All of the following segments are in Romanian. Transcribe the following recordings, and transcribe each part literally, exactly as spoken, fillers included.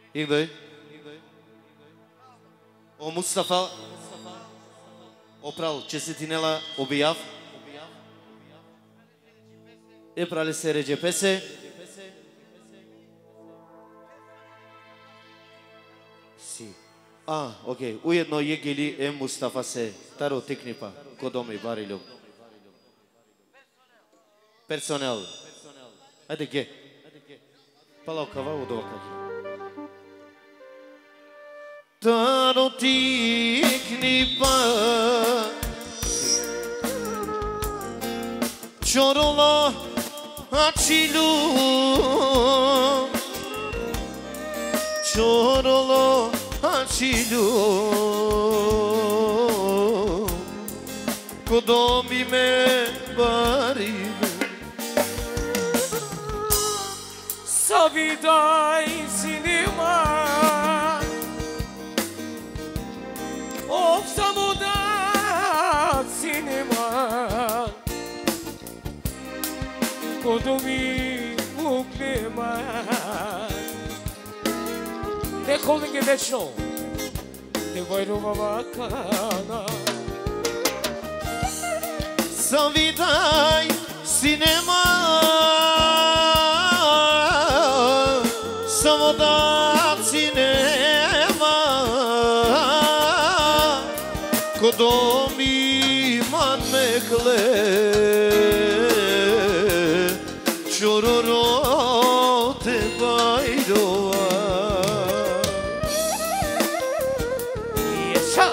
İlk dayı. O Mustafa opral čestitinela objav. E prale se ređe pese. Si. A, ok. Ujedno je geli e Mustafa se taro teknipa kod ome barilju. Personel. Hajde ge. Palavkava u dovakaki. Taro teknipa Çorola açilu Çorola açilu Kodomi me barilu Savidaj sinima Of samo da sinema Kodomi muklima They're calling it national Te vajrova vakana Savidaj sinema Samo da sinema Kodomi man mekle Çororo te bayrova Yaşa!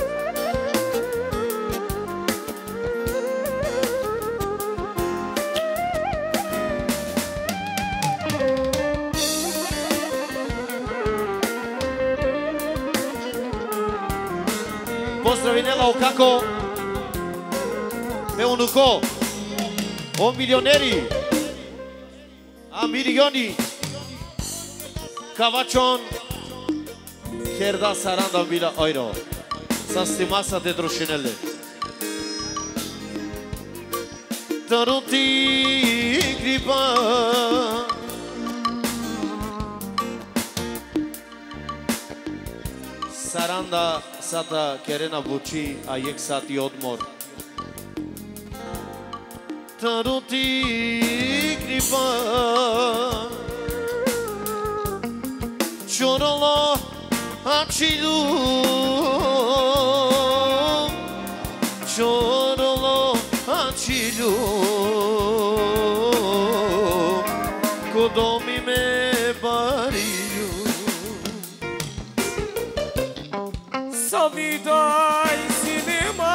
Pozdravinela o kako Pe unuko O milioneri A milioni Kavačon Herda saranda bila euro Sa stimasa de drušinele Taruti gripa Saranda sada kerena buči a jek sati odmor Taruti gripa Çorala açilu Çorala açilu Kodomi me barilu Savidaj sinema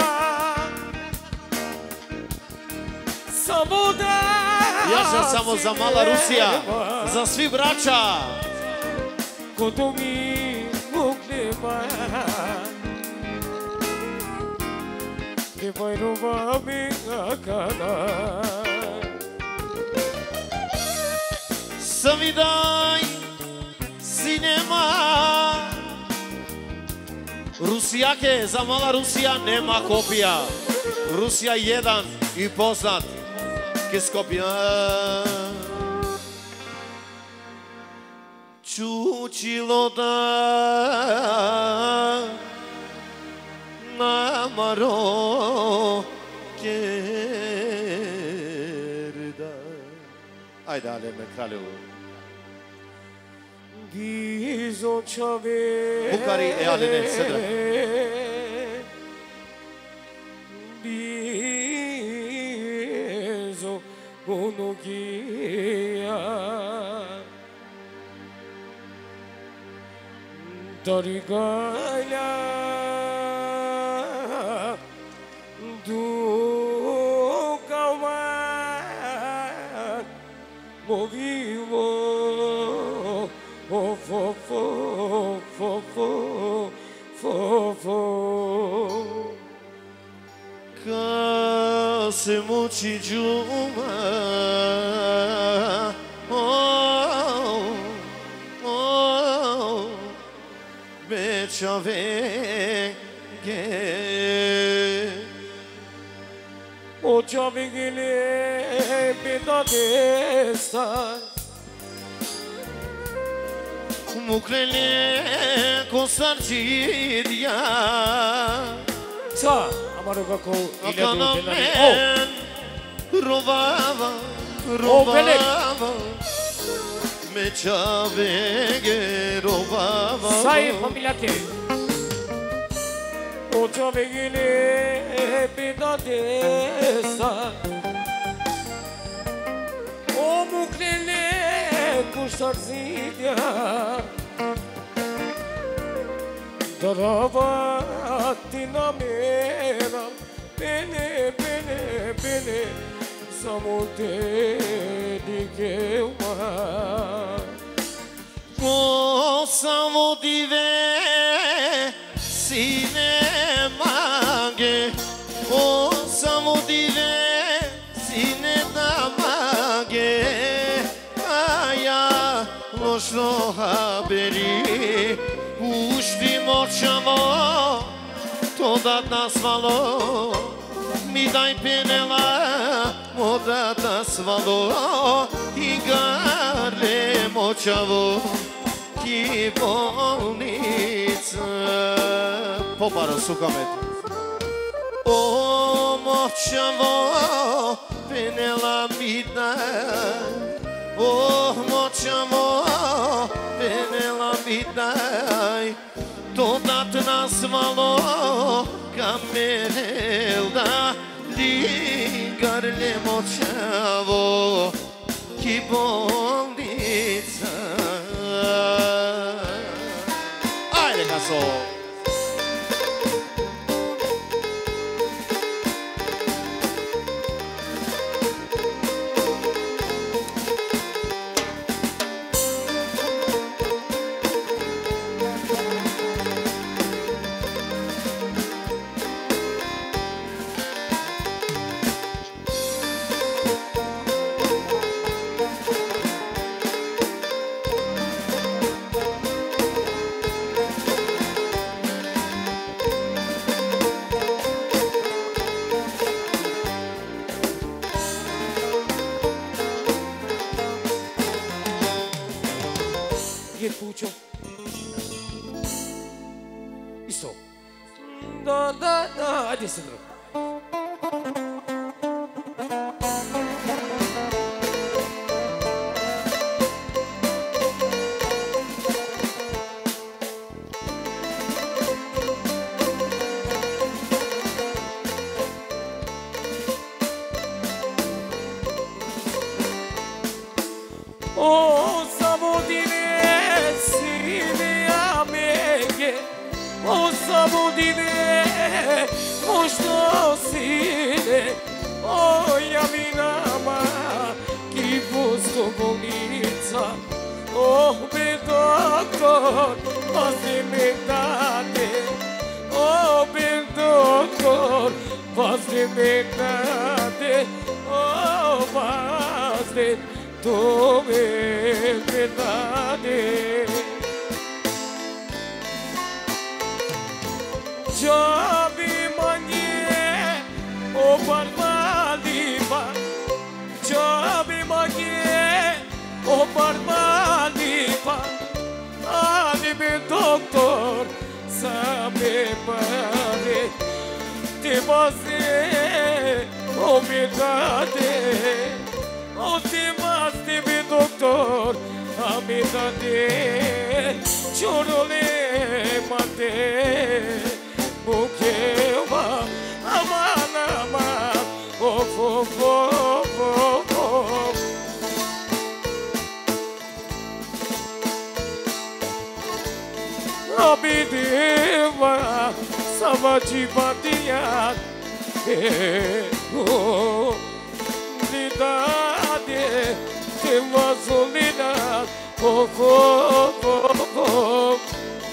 Samo da Jaša samo za mala Rusija Za svi braća Kodomi muklima Te vajrova vakana Savidaj sinema Rusijake, za mala Rusija nema kopija Rusija jedan i poznat Ke Skopja Čučilo da Namaro Kerda Ajde, ale me kraljevo Gizo čave Bukari e Aline, sedra Gizo unogija Darigalja Dukavan Movivo Fo, fo, fo, fo, fo, fo, fo. Ca se muci giuma Oh, oh Becia veghe O ciavigile pita testa Muclele cu sarcidia Sa, am rugat cu Ilia de Utenani. Oh! Rovava, rovava Me ciaveghe rovava Sai, familia te O ciaveghe pida desa O muclele cu sarcidia Darava tina mera Bene, bene, bene Samute di cheuma O samutive sine maghe O samutive sine da maghe Aya loșlo haberi Uști morceavo Toda nasvalo Mi dai penela Moda nasvalo I gare moćavo Ki bolnica Poparo sukamet O moćavo Penela mi dai O moćavo Penela mi dai Todat nasvalo Kamerelda Ligarle moćavo Ki bolnica Ajde kaso Pucho. Listo. Da, da, da. Hadi sınırım. O sabodine O sabodine Mošto sine O javinama Ki posto bolnica Oh be doktor Pazi me date Oh be doktor Pazi me date Oh pazi To me date Čabi manje o barbalima Čabi manje o barbalima Ani me doktor sa me pare Te vaze o me dade O te vaze me doktor a me dade Ciorole mate Bukewa, aman, aman, of, of, of, of, of. Abideva, Savajivadia, oh, Lidade, Tevasolina, of, of, of, of.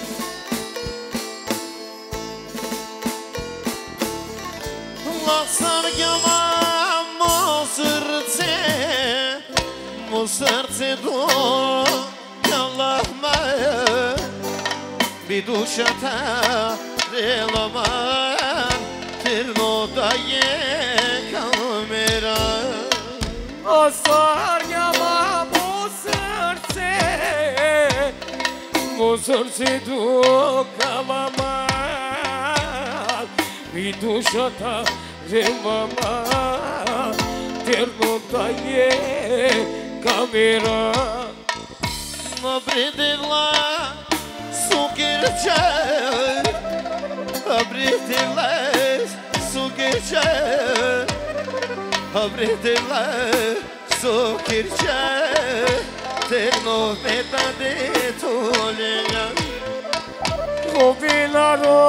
Sargama mo srce mo srce do Allah ma bi dusha ta relama tirno da ye kamera O sargama mo srce Mo srce duka mama Mi dusha ta re mama Terno ta je kamera Më briti vla Sukir qër Më briti vla Sukir qër Më briti vla Sukir qër Terno peta de tolena Rovina ro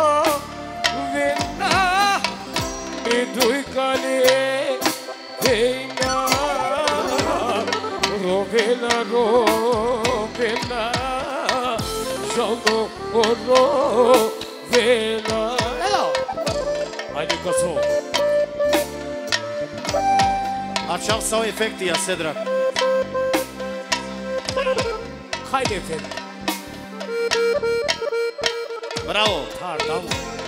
Vina Mi duj kale Vina Rovina ro Vina Shaldo ro Vina Hello Hajde Kosovo Așa sau efectii a Sedra Hajde efect Bravo Har, dau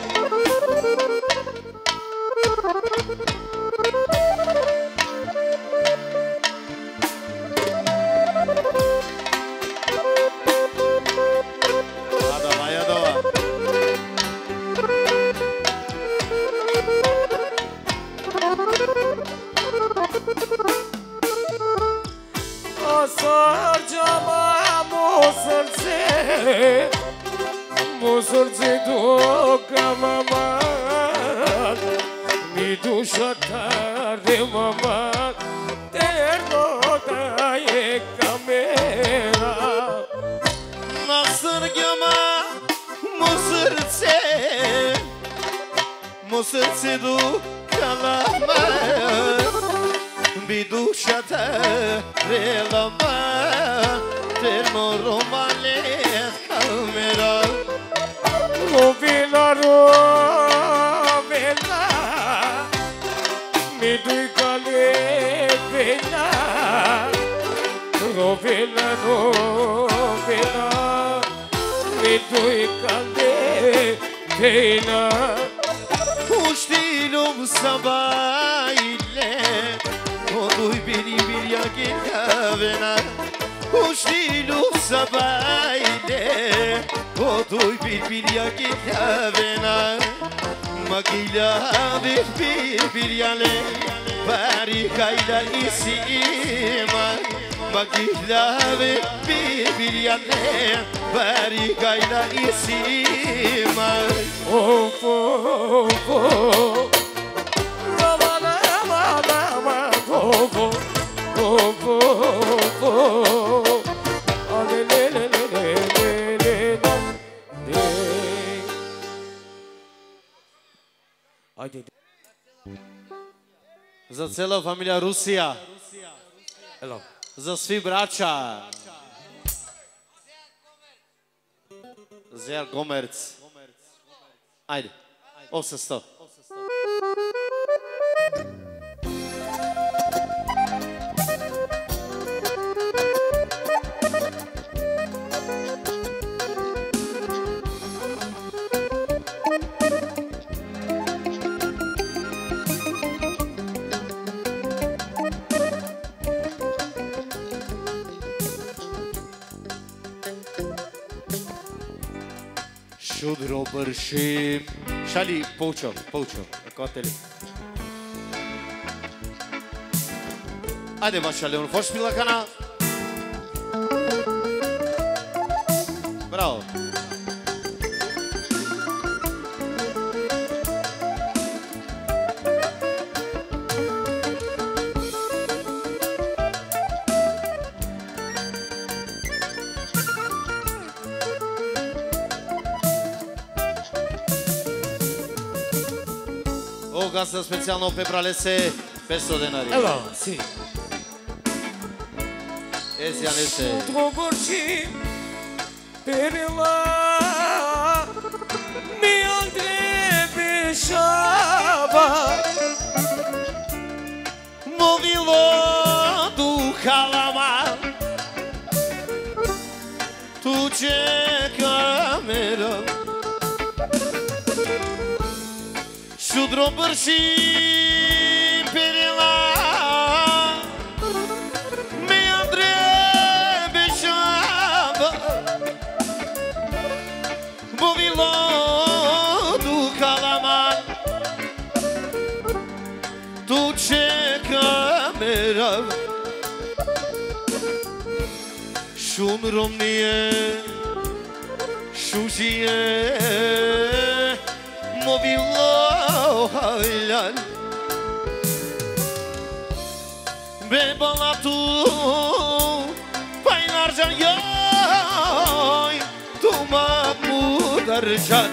Mosrce duka mama Mi dusha ta re mama Terno ta je kamera Na sërgjama Mo sërce Mo sërce duka mama Mi dusha ta re mama Terno romalet kamera Rovina rovina Mi duj kale vina Rovina rovina Mi duj kale vina Ushtilum sabahile O duj biri bir yakin kavena Ushtilum sabahile O duj bir bir yakin kavena Magila bir bir bir yale Bari kayla isima Magila bir bir bir yale Bari kayla isima Of of of Rama rama rama Of of of of Ale le le le le le le Hajde Za celá familia Rusija Hello Za svi braća Zer Gomerc Ajde osamsto Šudro bršim Šali, poučo, poučo Koteli Ajde baš šali, on foš pila kana Bravo Gazda specijalno Pepralese petsto denari. Evo, si. Ezi Anese. Sudro bršim Perila Mi Andre Bešava Movilo duhalama Tu čeka mera Šudro bršim Perila Mi Andre Bešava Shumë romnie Shushie Movilo Havilan Bebala tu Paylar can yoy Tuma mudarcan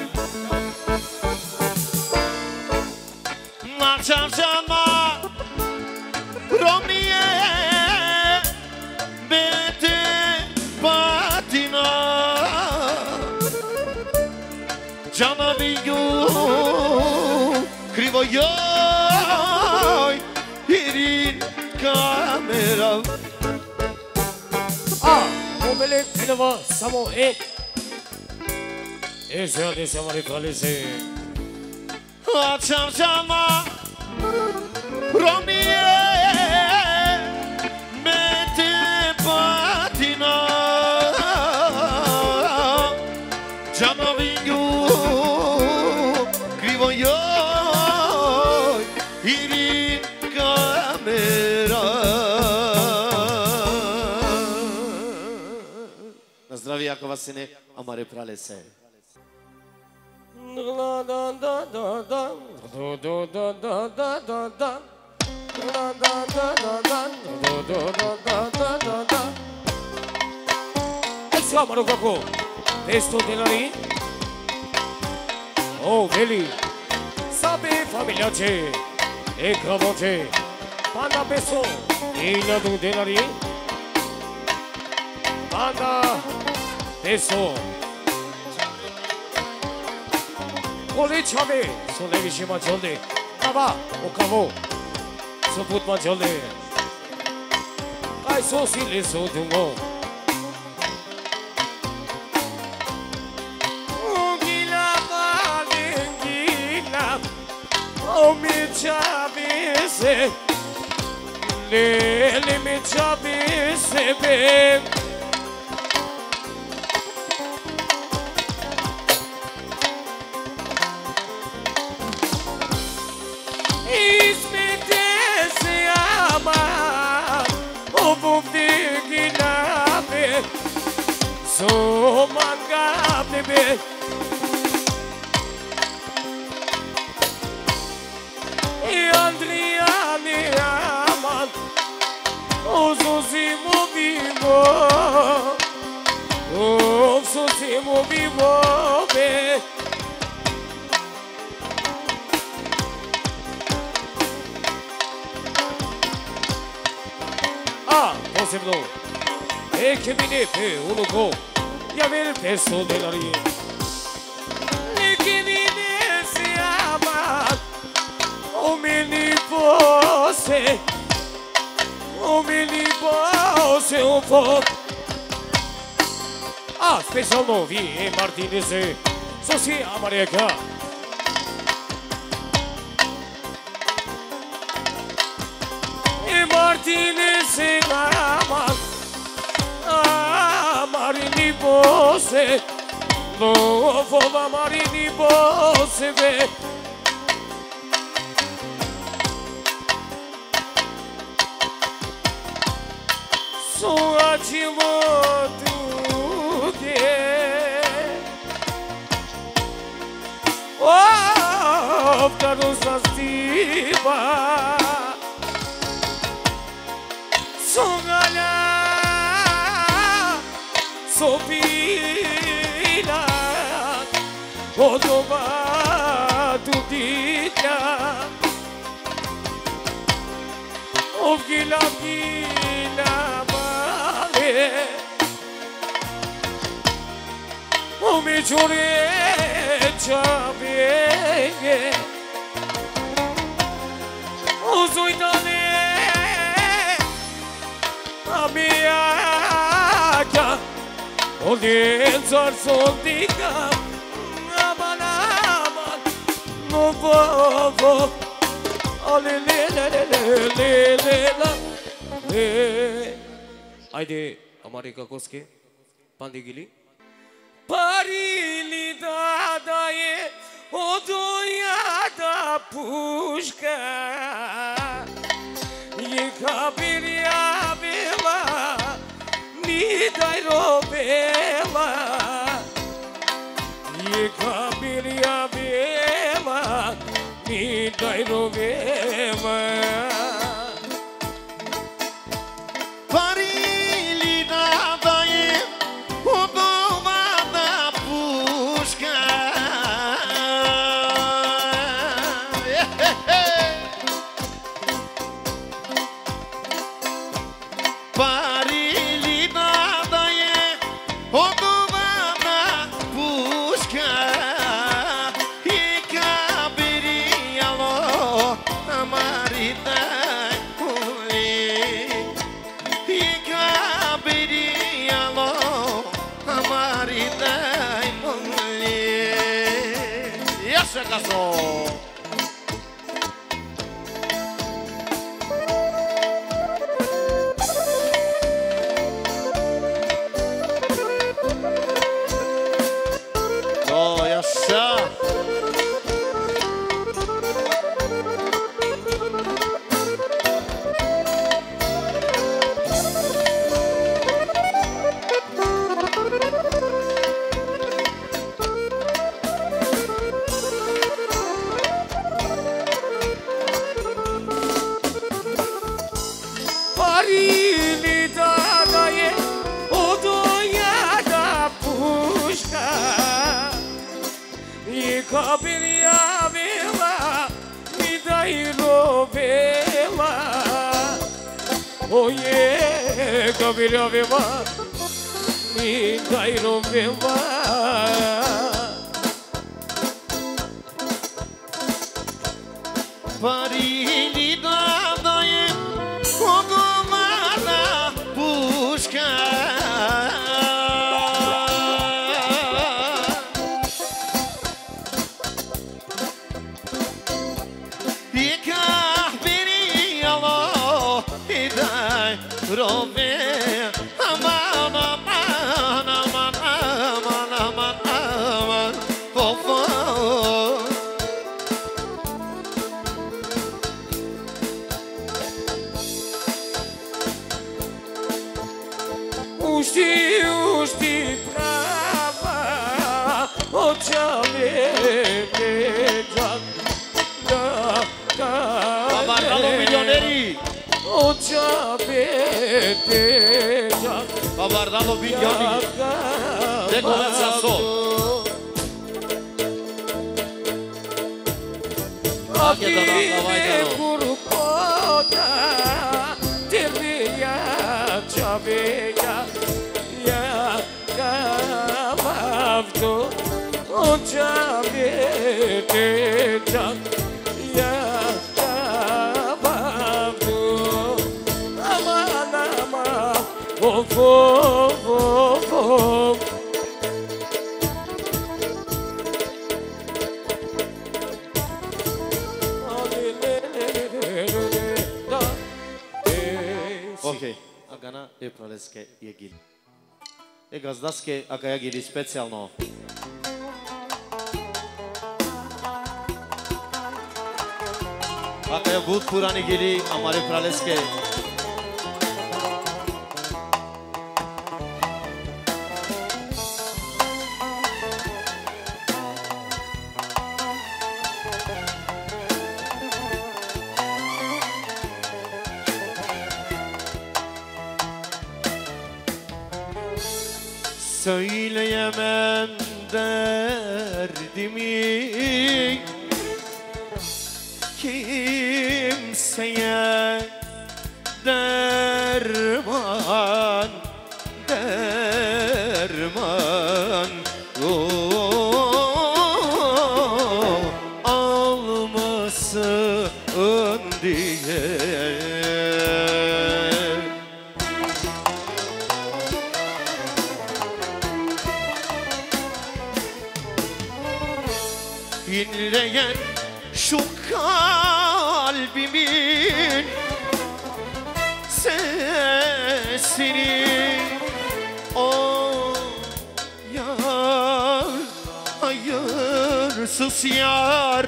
Nakşam canma Romnie Bete patina Cana bilgu Krivo yoy Irin kamera Ah, Mobelet Pinova Samo et Ese a desamare kalese Akşam canma Romnie Bete patina Cana bilgu Krivo yoy Irin kamera Na zdraví Jakova syny a Mary Pralese. Da da da da da do do da da da da da da da da da da do do da da da da da Essa Marocco Testo Delari Oh Veli Sabe famiglia c'è E cavo c'è Panda Peso Ina du Delari Panda Peso Kole çave, sole vişima çolde, kava, o kavo, soputma çolde, kay sosile sodungo. O gila balengila, o mi çavise, le le mi çavise be. So manga bebe E Andriani aman O sosimo vivo O sosimo vivo be Ah, possible E che mi ne pe uno go Ya ver peso de la rie E che mi ne si ama O me ni pose O me ni pose un po' Ah, special novi e Martinez So si amareca E Martinez ama Marini Bose, no foda Marini Bose be. So acimo tu che, oh, caro sastiva, so gala. Sopina o dova tutita o gila gila vale o mi giure ciave o zoitane a mia O din zor soldica aman aman no bobo o le le le le le le le Haydi Amerika Koski Pandigili Parili da daye o dünyada puşka Yıka bir ya bir var dai rovela E caberia vela Mi dai rovela Parilina daje Hodovana puška Parilina daje Hodovana puška I kabirijalo Amarita uli I kabirijalo Amarita uli Jeszcze gazo No, jeszcze Parini da daje Odoja da puška I kaberia vela Mi dai rovela Oje kaberia vela Mi dai rovela Parilina daje Hodovana puška I kabirijalo I daj rove Aman, aman, aman, aman, aman, aman Fofo Ušti, ušti prava Očave neđak Da, da Babardalo milioneri Očave neđak Babardalo milioneri Dekoracija so Paketa da davajte Kurkoda Teveja Čaveja Ja Kavavdo Očave neđak Ja Kavavdo Aman, aman Of, of, of, of Okej, Agana je praleske je gili. E gazdaske, aga ja gili specijalno. Aga je bud purani gili, amare praleske. Söyleyemem derdimi kimseye derman derman oh, almasın diye. İnleyen şu kalbimin sesini o yar hayırsız yar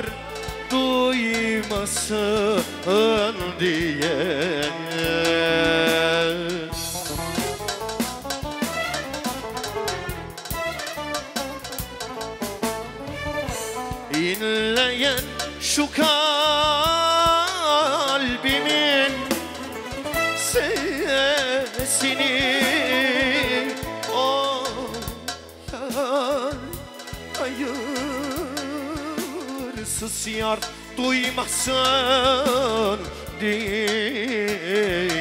duymasın diye. dinleyen şu kalbimin sesini. Oh yar, hayırsız yar duymasın diye.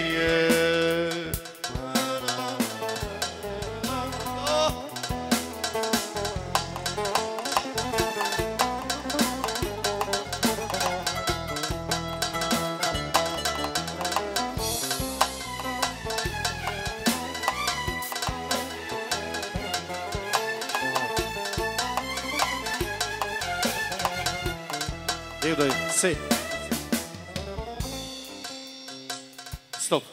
Eu doi, se. Stop.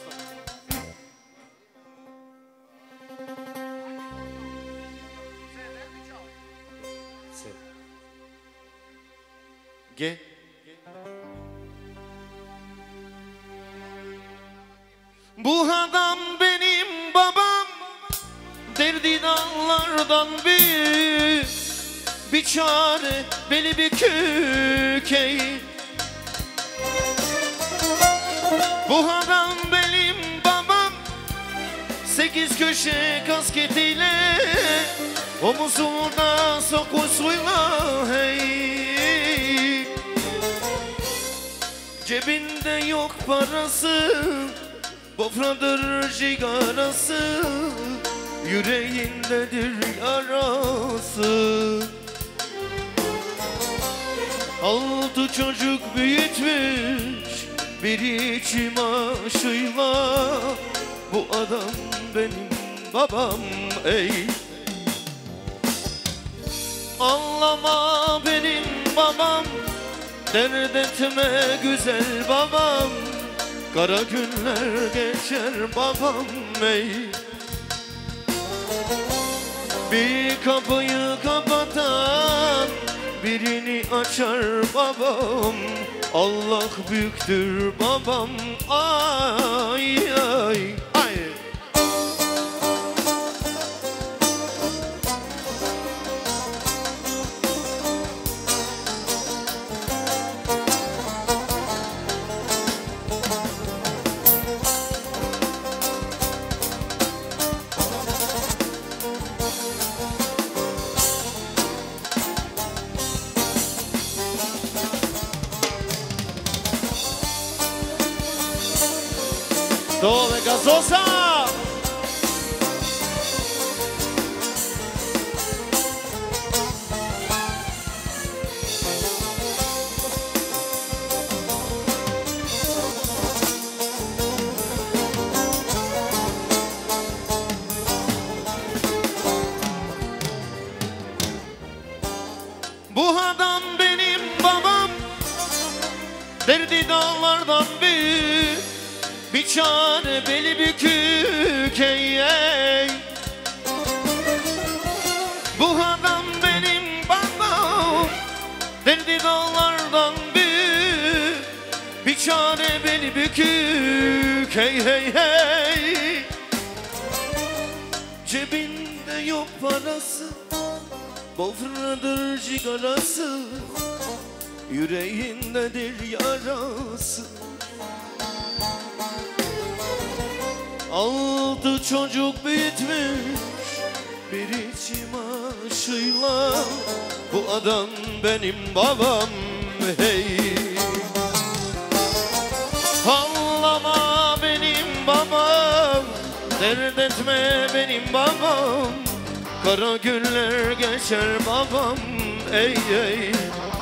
Se. G. Bu adam benim babam, derdi dağlardan büyük. Bir çare beli bükük ey. Bu adam benim babam, sekiz köşe kasketiyle, omuzunda sokusuyla hey. Cebinde yok parası, bofradır cigarası, yüreğindedir yarası. Altı çocuk büyütmüş bir içim aşıyla, bu adam benim babam ey. Ağlama benim babam, dert etme güzel babam, kara günler geçer babam ey. Bir kapıyı kapatan birini açar babam, Allah büyüktür babam ay ay ay. Dove gazosa! Bu adam benim babam, derdi dağlardan büyük. Bir çare beli bükük ey ey. Bu adam benim babam, derdi dağlardan büyük. Bir çare beli bükük hey hey hey. Cebinde yok parası, bofradır cigarası, yüreğindedir yarası. Altı çocuk büyütmüş bir içim aşıyla, bu adam benim babam hey. Ağlama benim babam, dert etme benim babam, kara günler geçer babam ey ey.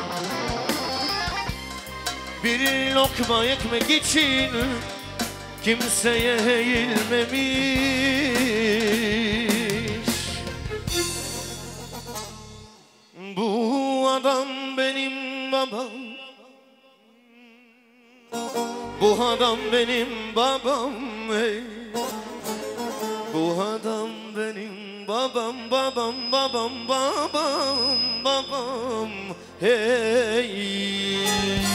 Bir lokma ekmek için kimseye eğilmemiş. Bu adam benim babam, bu adam benim babam hey. Bu adam benim babam, babam, babam, babam, babam hey.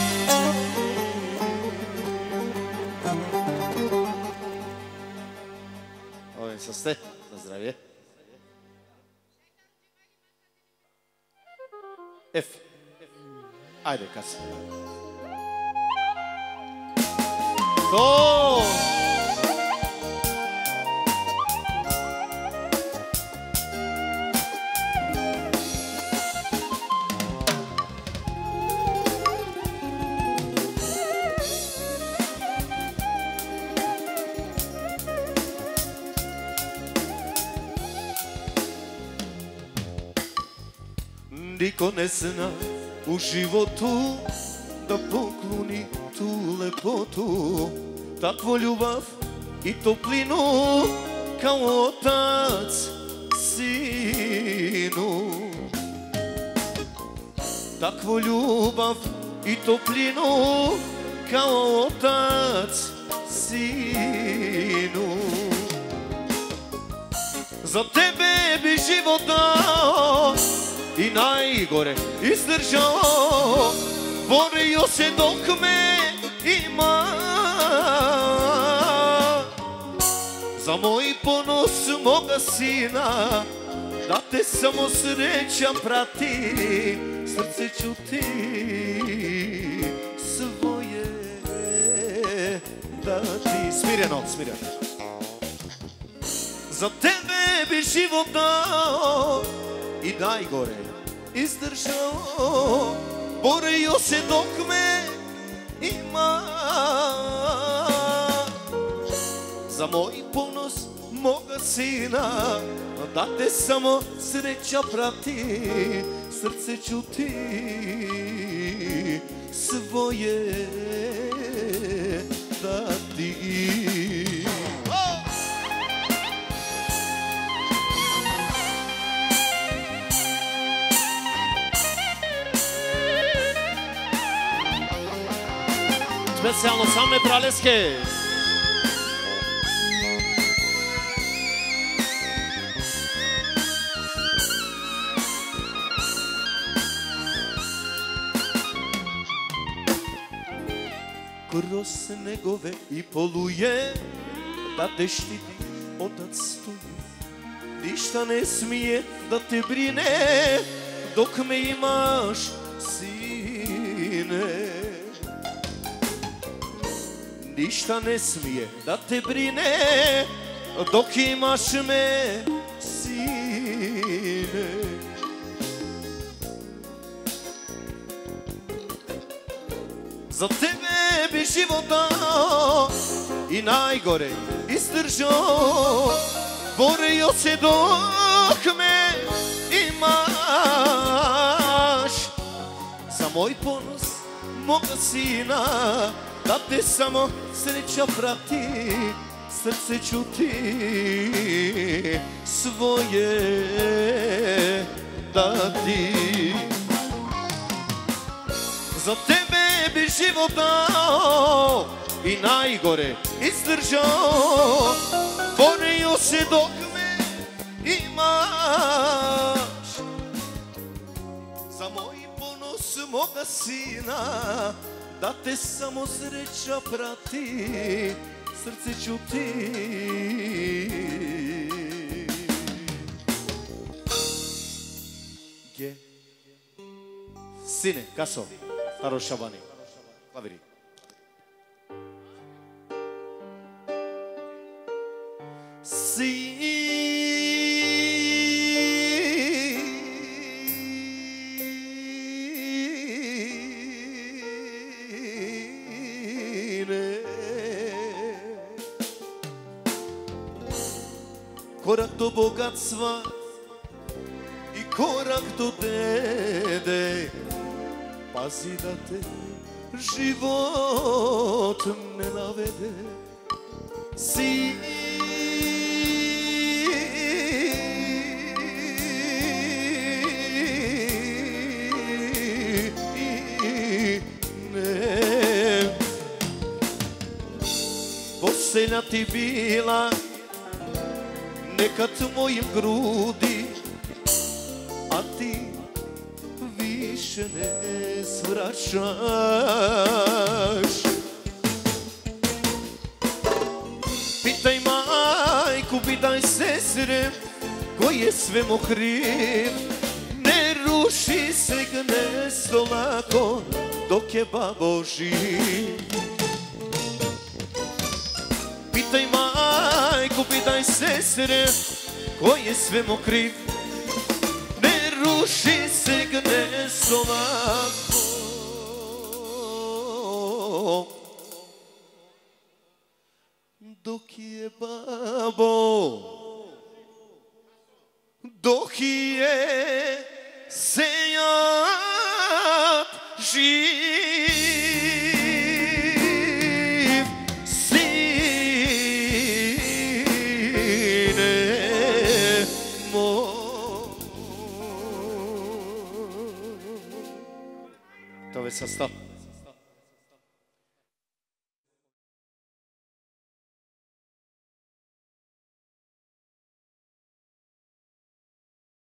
Ой, состе, на здравие. F. Ajde, Kaso. To! Niko ne zna u životu da pokloni tu lepotu, takvu ljubav i toplinu kao otac sinu. Takvu ljubav i toplinu kao otac sinu. Za tebe bi život dao i najgore izdržao, borio se dok me ima. Za moj ponos moga sina, da te samo sreća prati, srce ću ti svoje dati. Smireno, smireno. Za tebe bi život dao i najgore izdržao, borio se dok me ima. Za moj ponos moga sina, da te samo sreća prati, srce ću ti svoje dati. Specijalno same praleske. Kroz snegove i poluje, da te štiti otac stoji. Ništa ne smije da te brine dok me imaš, sine. Ništa ne smije da te brine dok imaš me, sine. Za tebe bi život dao i najgore izdržao, borio se dok me imaš. Za moj ponos moga sina, da te samo sreća prati, srce ću ti svoje dati. Za tebe bi život dao i najgore izdržao, borio se dok me imaš. Za moj ponos moga sina, da te samo sreća prati, srce ću ti. Gdje? Sine, Kaso, Staro Šabani, klaviri. Sine, korak do bogatstva i korak do dede, pazi da te život ne navede. Sine, posljednja ti bila nekad mojim grudi, a ti više ne svraćaš. Pitaj majku, pitaj sestre, ko je svemu kriv. Ne ruši se gnezdo lako dok je babo živ. Pitaj majku, pitaj sestre, ko je svemu kriv. Ne ruši se gnezdo lako dok je babo, dok je sejat živ. Sine moj. To već sam stao.